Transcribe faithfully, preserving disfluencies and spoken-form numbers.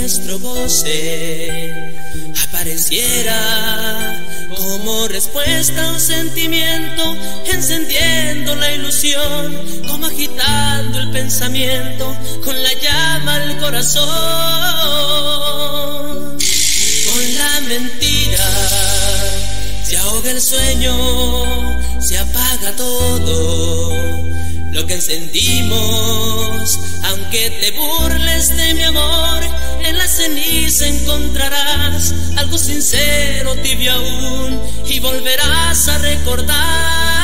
nuestro goce apareciera como respuesta a un sentimiento, encendiendo la ilusión, como agitando el pensamiento con la llama al corazón. Con la mentira se ahoga el sueño, se apaga todo lo que sentimos. Aunque te burles de mi amor, en la ceniza encontrarás algo sincero, tibio aún, y volverás a recordar